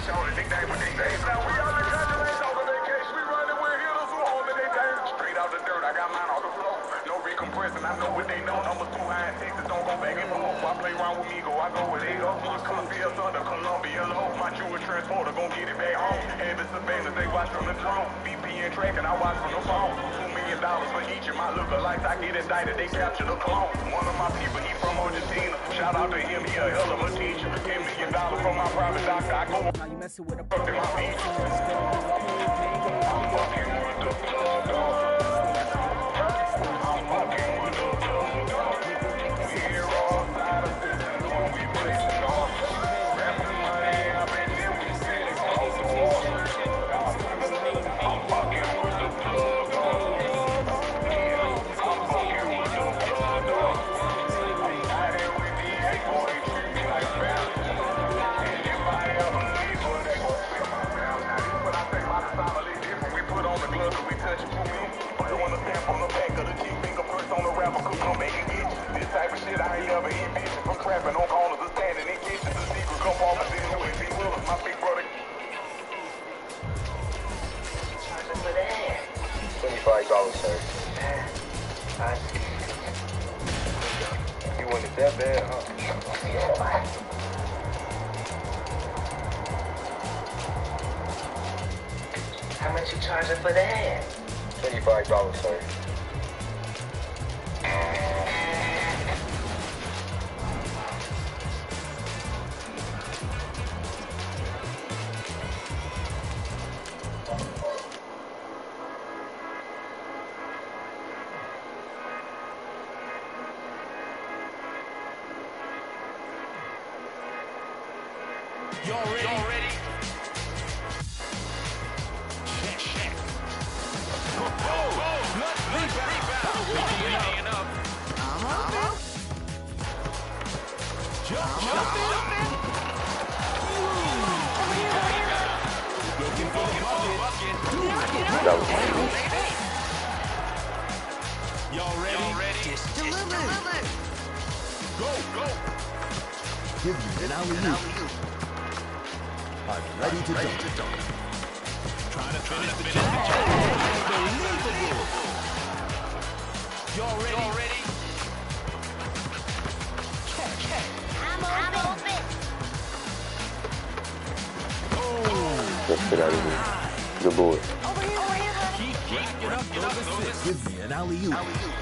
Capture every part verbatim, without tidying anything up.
I know what they know. Numbers too high in Texas, don't go back and forth. I play around with me, go, I go with eight up. Columbia Thunder, Columbia low. My Jewish transporter gon' get it back home. Heavy surveillance, they watch from the drone. B P N tracking, I watch from the phone. Two million dollars for each of my lookalikes. I get indicted, they capture the clone. One of my people, he from Argentina. Shout out to him, he a hell of a teacher. Ten million dollars from my private doctor. I go Now you messing with a up in my beach. twenty-five dollars, sir. You want it that bad, huh? How much you charging for that? twenty-five dollars, sir. Y'all ready? Y'all ready? Check, check. Go, go, go. Blood, blood, rebound. We hanging up. I'm up. Jump, jump, jump. Looking for the bucket. That was my Y'all ready? Y'all ready? Just deliver. Go, go. Give me an alley-oop. I'm ready to dunk. Trying to finish the job. Unbelievable. Y'all ready? Y'all ready? Catch, catch. I'm open. Oh. Let's get out of here. Good boy. Over here, over here, honey. Keep, keep, get up, get up, those assists. Give me an alley-oop.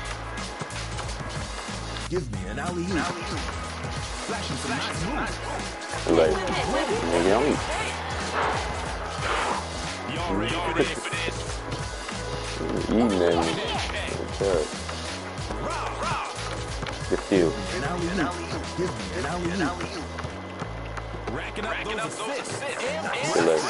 Give me an alley-oop. Flashing some nice moves. Like, nigga, I'm Y'all ready for this? For this? eating that nigga. The steal. An alley-oop. Give me an alley-oop. Racking up those assists. Good luck.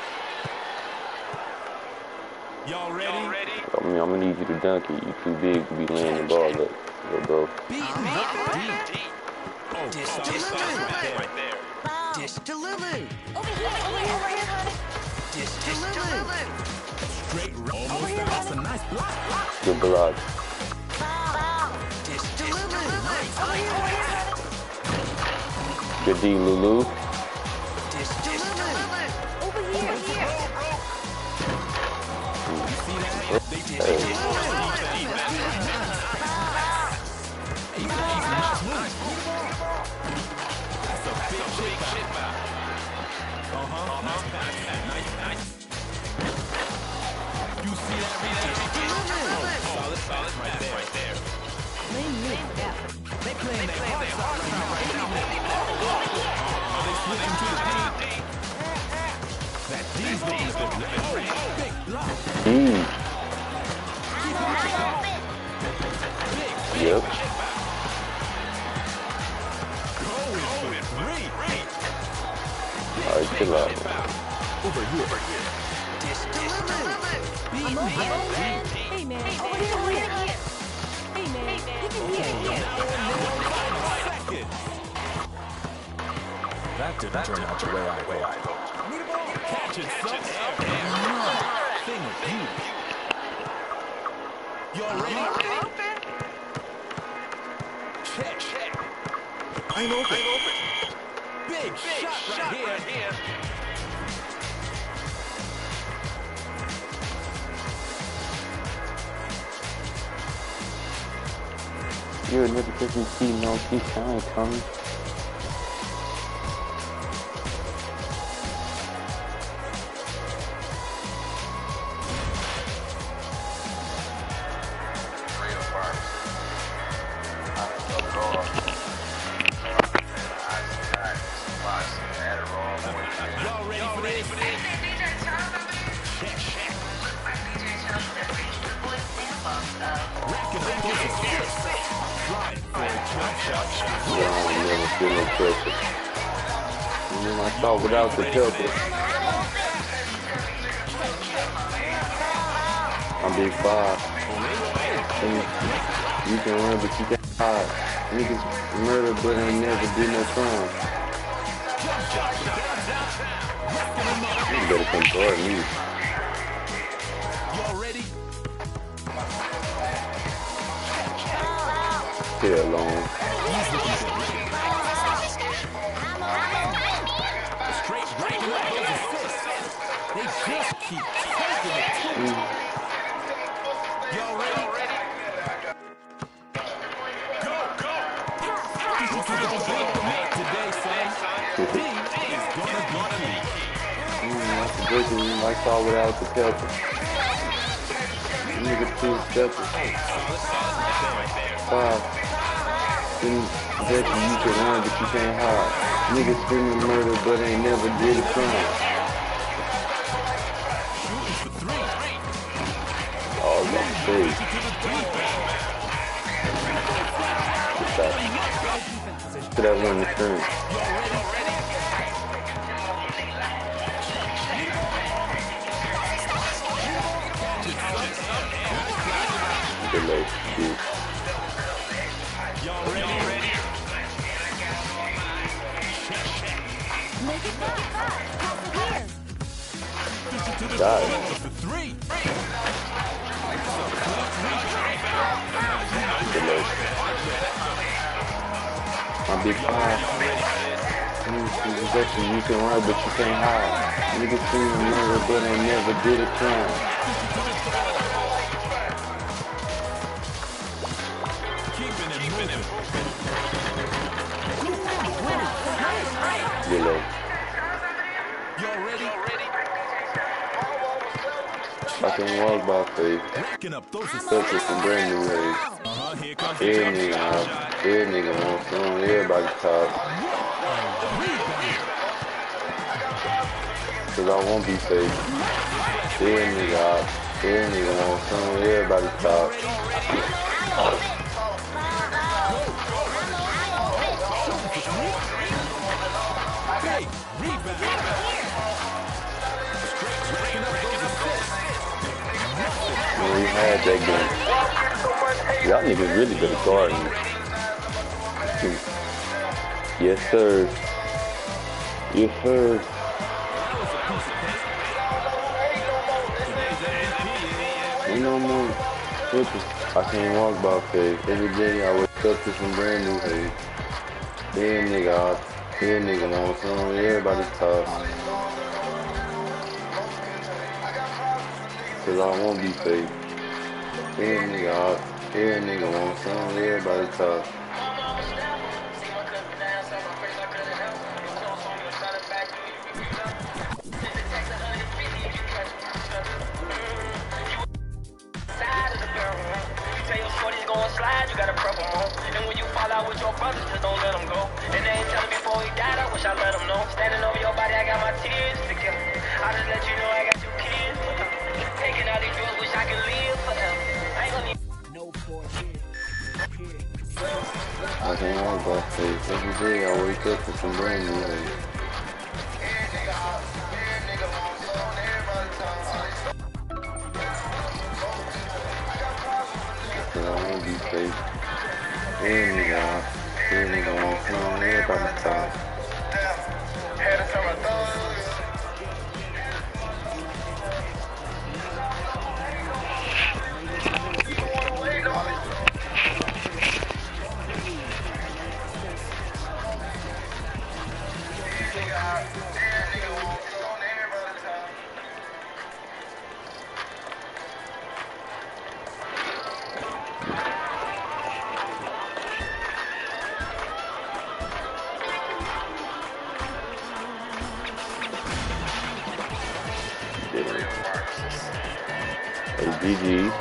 Y'all ready? Y'all ready? I mean, I'm gonna need you to dunk it. You too big to be laying the ball up, little bro. Beat me. Oh, Just solid deliver. sauce right there. Just deliver. Over here, over here, over here, honey. Just deliver. Straight almost that's a nice block. Good block. Just deliver. Over here, over here, honey. Good D, Lulu. Just deliver. Over here, over here. See that? They did. Hey. That's a big shit back. Uh-huh. Uh-huh. Nice, nice. You see that? Read that? Solid, solid right there. Right there. They playing their hearts out right now. Are they switching to the D? That D's looking good. Oh, big block. Mm. Big, Yep. going three. Alright, chill out, man. Over here. Just deliver. Hey, man. Over here, over here. Hey, man. You can hear, hear. That didn't turn out the way I hoped. Catch it, son. Thing of beauty. Y'all ready? Check, check. I'm open. Big, Big shot, shot right, here. right here. You're a nigga because you cheating on Keisha. I ain't coming. Y'all ready for this? Racking up those assists. Sliding for a jump shot. Yeah, I don't never feel no pressure. And then I thought without the helper. I'm big five. And you can run, but you can't hide. Niggas murder, but ain't never did no crime. You better come guard me. Y'all ready? Hell on. Straight racking up those assists. They just keep taking it to him. Y'all ready? Go, go. This is gonna break the net today, son. D is gonna be key. Mm, that's a good one. I saw without the pepper. Nigga two steppers. Five. Then that you can run, but you can't hide. Niggas screaming murder, but ain't never did a crime. Shooting for three. All on stage. Stop. To that one screen. Delay. Dude. Y'all ready? Make it fifty-five. Pass it here. Got it. For three. Delay. My big five. Possession, you can run, but you can't hide. Niggas screaming murder, but ain't never did a crime. Keeping it moving. Delay. Y'all ready? I can walk by faith. Racking up those assists. Stuck with some brand new ways. Uh-huh, here comes the Every jump nigga shot. out. Every nigga want some. Everybody talk. Cause I won't be fake. Every nigga out. Every nigga want some. Everybody talk. Hey, rebound. Straight racking up those assists. When we had that game, y'all niggas really better guard me. Yes, sir. Yes, sir. Ain't no more switches. I can't walk by faith. Every day I wake up to some brand new hate. Every nigga out. Every nigga want some. Everybody talk. Cause I won't be fake. Every nigga out. Every nigga want some. Everybody talk. Going slide, you gotta prep them on. And when you fall out with your brothers, just don't let them go. And they ain't telling me before he died, I wish I let them know. Standing over your body, I got my tears together. I just let you know I got two kids. Taking all these drugs, wish I could live forever. I ain't gonna need no poor kid. I can't walk by faith. Every day I wake up to some brand new hate. Cause I won't be fake. Every nigga out. Every nigga want some. Everybody talk. Had to tell my thugs. Hey, G G.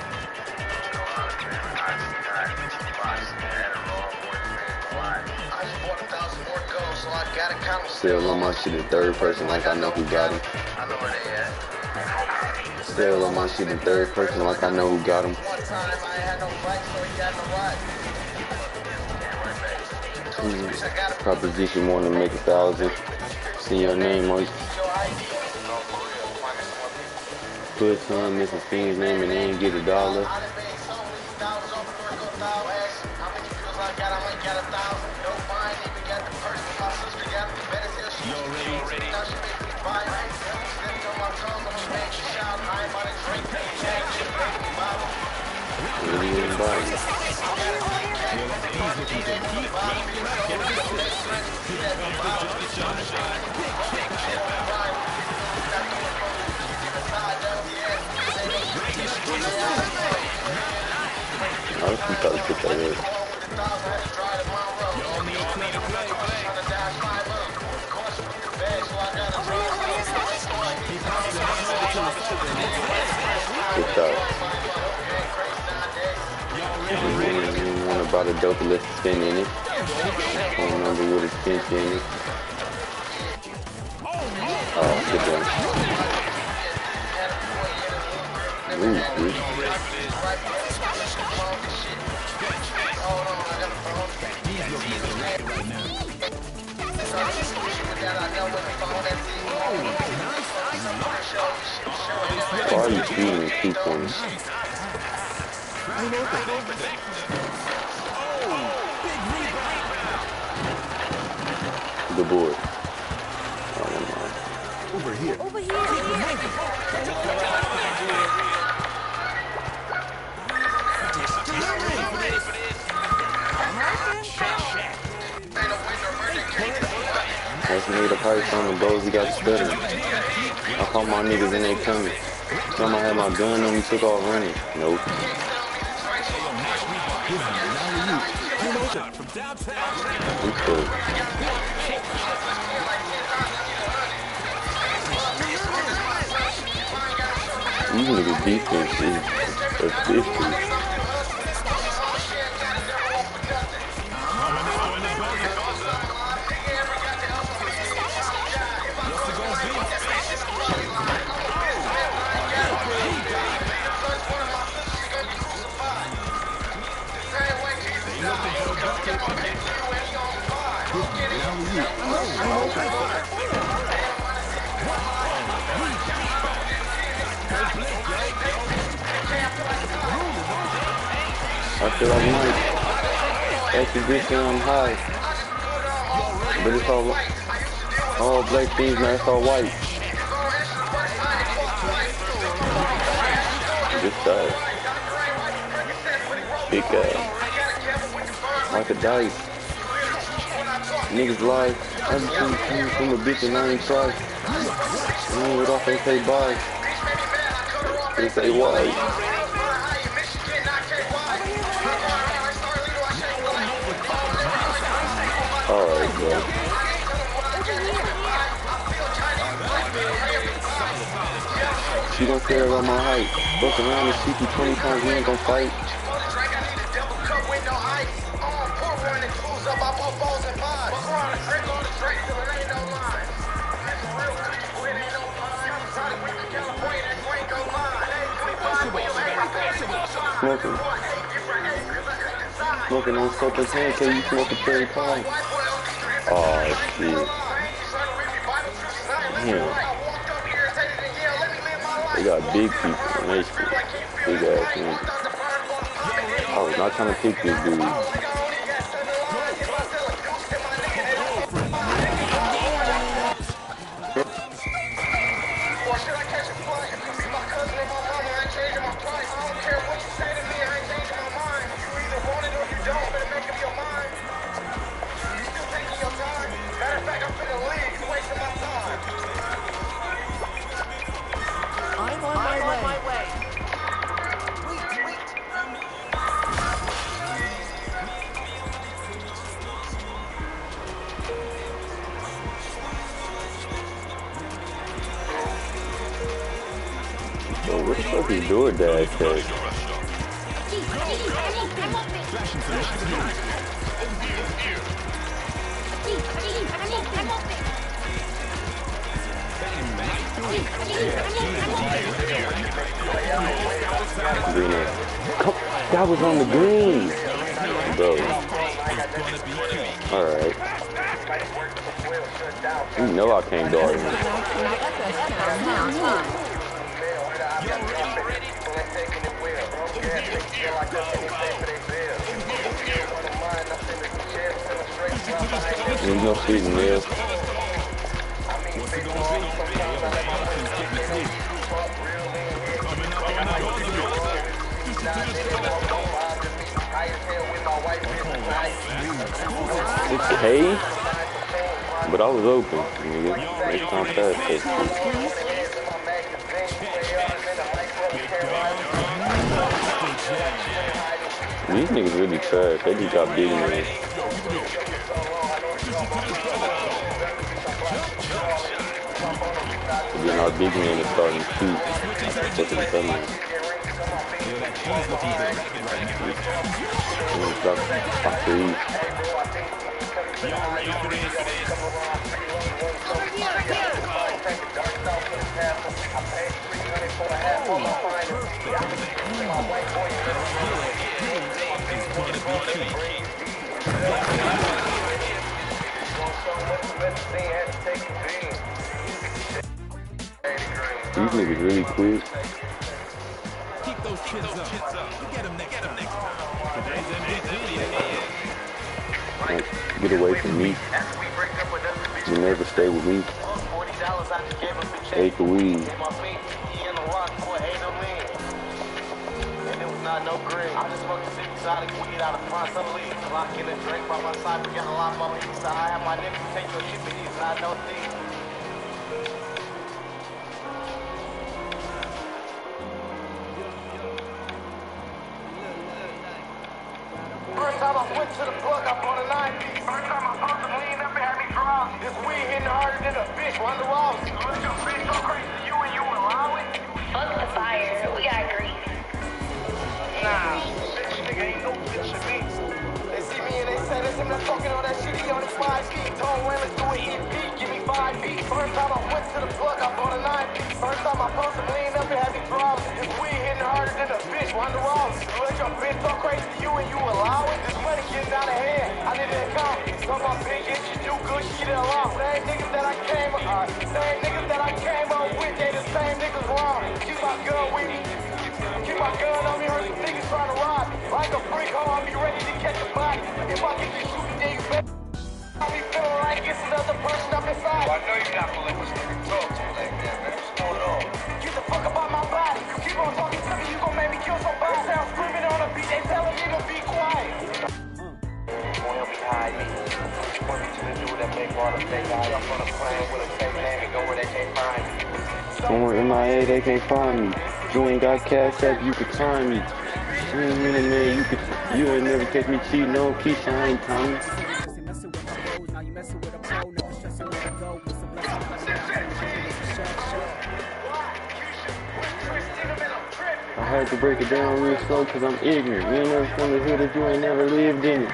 Still on my shit in third person like I know who got him. Still on my shit in third person like I know who got him. Mm, proposition wanna make a thousand. See your name on put some missing Fiend's name and they ain't get a dollar. Really ain't buying. I was trying to put that in. Good shot. You want to buy the dope, let's spin in it. Phone number with a pinch in it. Oh, good one. Ooh, good. Why are you shooting two points? Good board. Oh, never mind. Over here. Over here. Let's need a price on the bows, we got the stutter. I call my niggas and they coming. Some I had my gun on me, took off running. Nope. We cool. These niggas defense is official. I feel like Mike. Exhibition, I'm high. But it's all, all black things, man, it's all white. Good side. Big ass. Like a dice. Niggas lie. I just seen coming from a bitch and I ain't try. I ain't with off, they say bye. They say why. Alright, bro. She don't care about my height. Fuck around and shoot you twenty times, we ain't gon' fight. Smoking. Smoking on soap and hand, can you smoke a cherry pie? Oh, shit. Damn. They got big people in their school. Big ass niggas. I was not trying to pick this dude. Bro, what the fuck is DoorDash at? Flashing some nice moves. Green egg. Come, that was on the green. Bro. Alright. You know I can't guard him. There's no shooting there. It's K, but I was open, nigga. Next time fast. These niggas really trash. They just got big man. And then our big man is starting to shoot. That's what they're telling me. These niggas really quick. Keep those kids up. Get them next time. Today's M V P. Get away from me. You never stay with me. Take the weed. No green. I just smoked six exotic weed out of front some leaves. Lock in a drink by my side, we got a lot more leaves. I have my niggas take your shit with these, I know these. First time I went to the plug, I bought a nine piece. First time I popped the lean up and had me drop. This weed hitting harder than a bitch, Ronda Rousey. Let your bitch go crazy, you and you allow it? Fuck the fire, we got grease. Nah, bitch nigga ain't no bitch to me. They see me and they say this, I'm not talking all that shit, he on his five feet. Don't run, let's do it, hit beat, give me five feet. First time I went to the plug, I bought a nine piece. First time I post some lean up and had me drop. This weed hitting harder than a bitch, Ronda Rousey. Let your bitch talk crazy, you and you allow it? This money getting out of hand, I need an account. Some of my big bitches, she do good, she did a lot. Same niggas that I came up, uh, same niggas that I came up with, they the same niggas wrong. Keep my gun with me. Keep my gun on me, heard some niggas trying to rob. Like a freak hoe, I'll be ready to catch a body. If I get you shooting, then you better. I'll be feeling like it's another person up inside. Well, I know you're not gonna let this nigga talk to you like that, man. What's going on? Get the fuck about my body. You keep on talking to me, you gon' make me kill somebody. Sound screaming on the beat, they telling me to be quiet. Wanna help me hide me. Want me to do that make all the fake eyes. I'm on a plane with a fake name and go where they can't find me. Somewhere in my head, they can't find me. You ain't got cash up, you could time me. You ain't minute, man, you could, you ain't never catch me cheating on Keisha, I ain't Tommy. I had to break it down real slow cause I'm ignorant. You ain't never from the hood if you ain't never lived in it.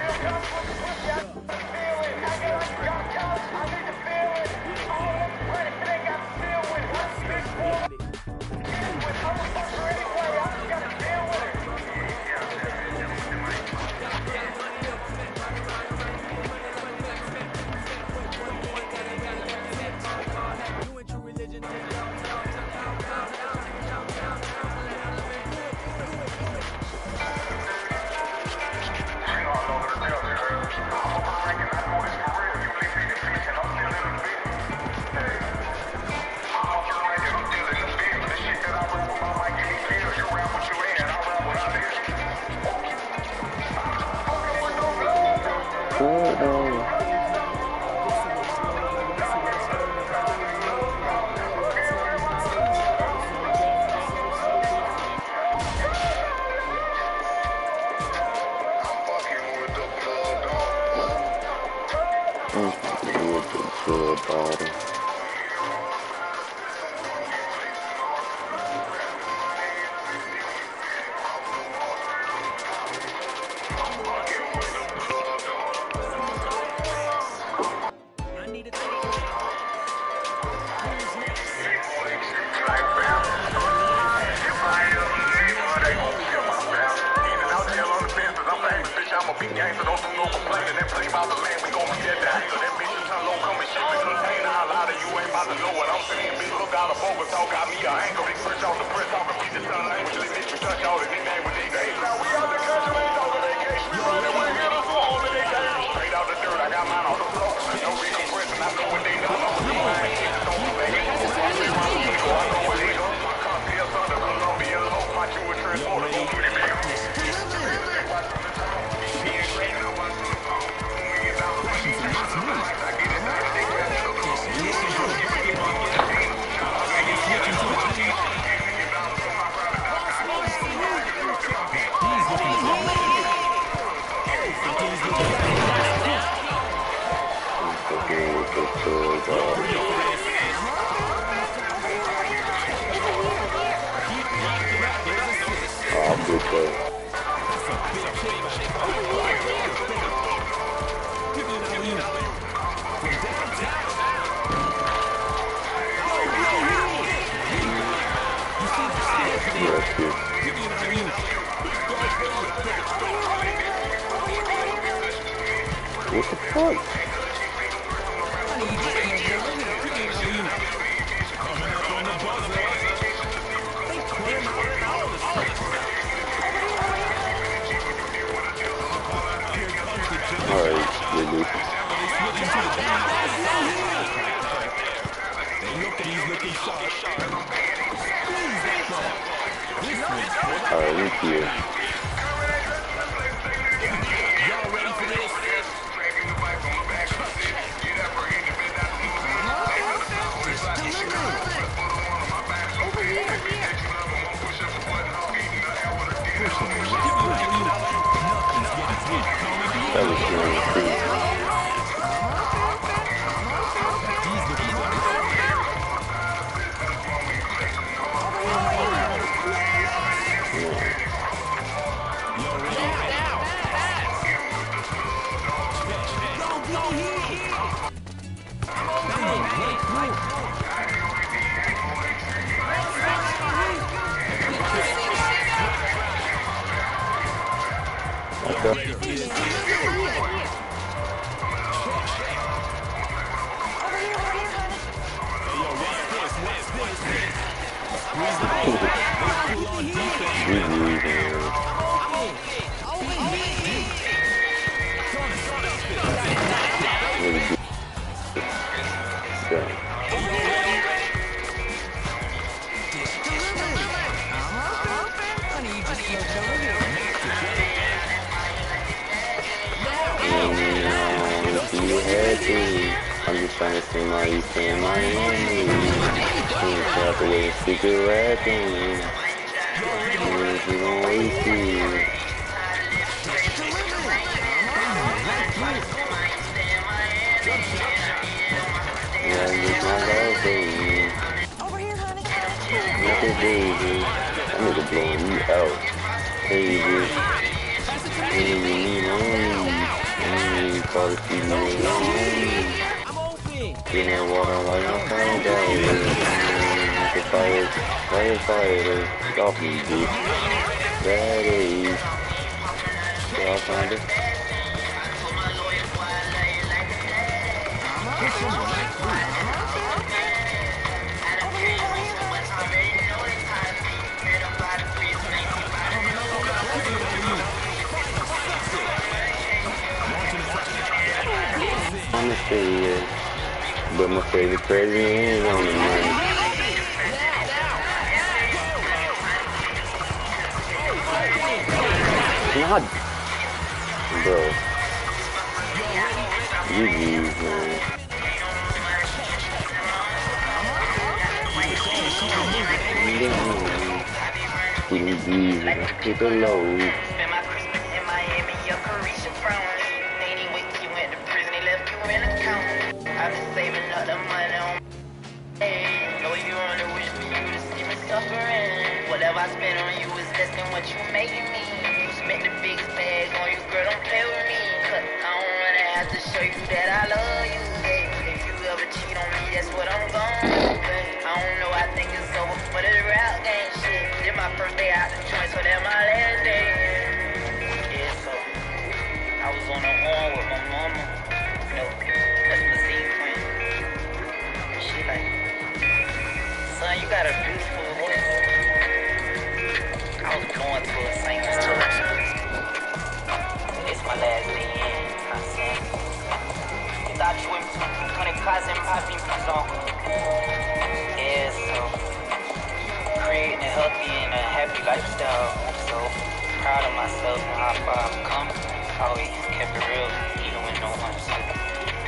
don't do no complaining. That play about the man, we gon' be that down. That bitch is trying to come and shit the container. How loud you ain't about to know what I'm saying. Bitch, look out of focus, talk got me a anchor. Big fresh off the press, talk repeat the sun language. Let bitch you touch all the nickname with these days. Now we out the country, we talking vacation. We running with him, so all in they game. Straight out the dirt, I got mine on the floor. No recompressing, I know what they know. I'm a man, kids don't be back. I know what they know. My country is under Columbia law. My Jewish transporter gon' get it back. Oh, good play. Rescue. What the fuck? Alright, good dude. Alright, look here. Y'all ready for this? That was really cool. Okay. I'm just trying to see my East in Miami. Can't tap away secret rapping. If you gon' waste it. Yeah, this my love, baby. Look at baby. That nigga blowing you out. Baby. Baby, you need only. Only call the feet only. In that water like I'm fine down. The fire, fire, fire, off me, bitch. That is. So I'll find it. I'm gonna say yeah. But my favorite president is on the money. Not, bro. You use, man. You use, man. Keep it low. Spend my Christmas in Miami, your Carisha Brown. Anyway, you went to prison, they left you in a count. I've been saving up the money on my head. Know you only wish for you to see me suffering. Whatever I spend on you is less than what you making me. You spent the biggest bag on you, girl, don't play with me. Cause I don't really have to show you that I love you. If you ever cheat on me, that's what I'm gonna do. I don't know, I think it's over for this rap game shit. This my first day out the joint, so that's my last day. Yeah, so I was on a son, you got a beautiful voice. I was born to a singer's touch. It's my last day in, my son. You thought you were gonna cousin papi prison. Yeah, so creating a healthy and a happy lifestyle. I'm so proud of myself and how far I've come. I always kept it real, even when no one said it.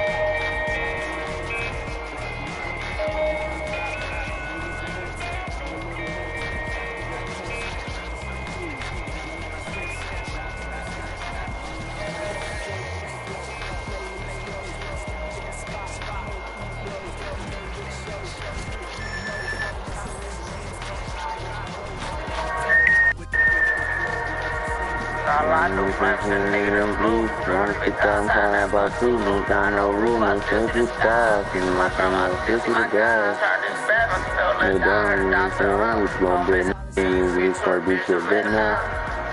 I know friends and nigga them blue. Wanna pick up, I'm talking about two. No got no room, no simple style. See my son, I'm still to the guys. No down, you ain't saying around what you gon' bet. You really start beat your bet now.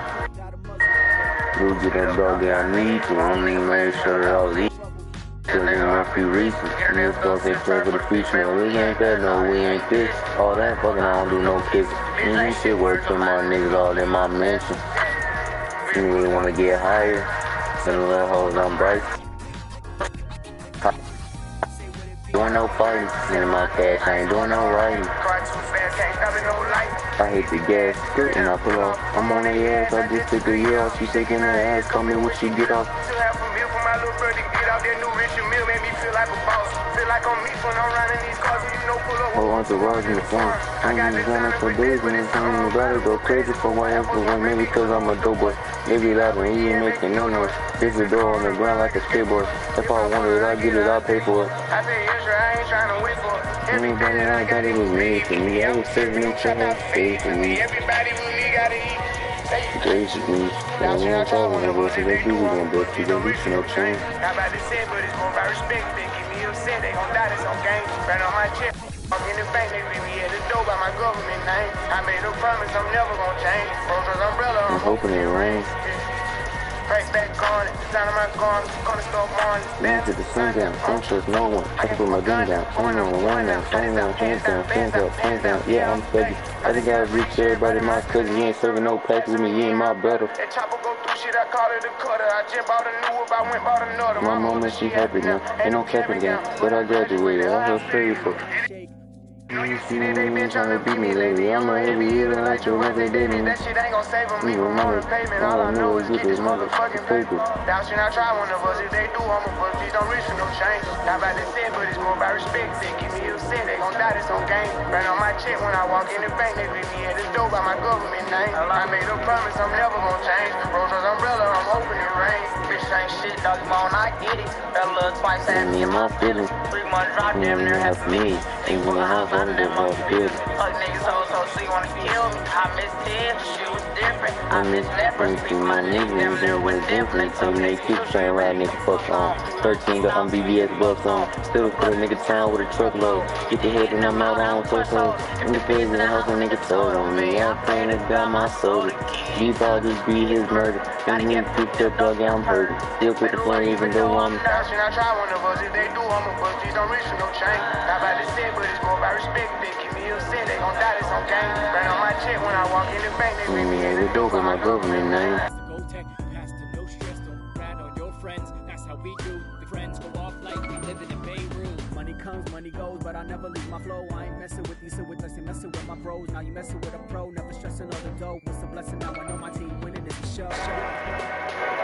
You get that dog that I need to. I don't even make sure that I was eating. Cause in my few reasons. And this stuff they plan for the future. No, we ain't that, no, we ain't this. All that fucking, I don't do no kicking. And this shit work for my niggas all in my mansion. You really wanna get higher than the little hoes on bright. Doing no fighting, in my cash, I ain't doing no writing. I hit the gas, skirt and I pull off. I'm on her ass, I just took a year off. She shaking her ass, call me when she get off. Hold on to rods in the phone. I'm just running for days and it's time to gotta go crazy for my influence. Maybe cause I'm a dope boy. Maybe that and he ain't making no noise. This is a door on the ground like a skateboard. If I want it, I get it, I'll pay for it. I say yes, I ain't trying to wait for it. Everybody I got it was made for me. I was serving them trying to have faith in me. Everybody with me gotta eat. Basically, and we ain't talking about so they do, we gon' bet you gon' reach no change. Not about to say, but it's more about respect. They keep me upset, they gon' die, this on game. Ran on my check, I'm in the bank, they leave me at the door by my government name. I made a promise I'm never gon' change. Rose umbrella, I'm hoping it rains. Right back on it, sound of my gun, gonna start morning. Man to the sun down, don't trust no one. I can put my gun down, phone on, one down, phone down, hands down, hands up, hands down. Yeah, I'm steady. I just gotta reach everybody, my cousin. You ain't serving no packs with me, you ain't my brother. That chopper go through shit, I call it a cutter. I jump out a new whip, I went bought another. My mama, she happy now, ain't no capping down. But I graduated, I was paid for. You see that they been trying to beat me lately. I'm a heavy hitter like your wife, they did me. That shit ain't gon' save them, even more payment. All I know is get this motherfucking paper. Thou should not try one of us. If they do, I'm a fuck. Please don't reach for no change. Not about to say, but it's more about respect. They keep me upset, they gon' die, this on game. Ran on my check when I walk in the bank. They leave me at the door by my government name. I made a promise I'm never gon' change. Rose umbrella, I'm hoping it rains. Bitch ain't shit, dog, you on, I get it. Fell a little twice, and me and my feelings. Three months drop, damn near half for me. Ain't gonna have one of them all good. Fuck niggas so so so you wanna kill me. I miss Ted, she was different. I miss Leopard, speak my niggas, there was different. Some they keep saying rap nigga fuck on. thirteen got on B B S bucks on. Still put a nigga town with a truckload. Get the head and I'm out on so so. In the feds in the house, a nigga told on me. I'm praying to God my soul. G-Ball just be his murder. And he picked up dog, I'm hurting. Still put the phone even though I'm. Now should I try one of us? If they do, I'm a bust. Please don't reach for no change. Not about to say, but it's more about respect. They keep me upset, they gon' die, this on game. Ran on my check when I walk in the bank. They leave me at the door by my government name. Go tech, pass to no stress, don't rat on your friends. That's how we do. The friends go off like we living in Beirut. Money comes, money goes, but I never leave my flow. I ain't messing with you, so with us, you messing with my bros. Now you messing with a pro, never stressing all the dough. What's a blessing? Now I know my team winning is a show.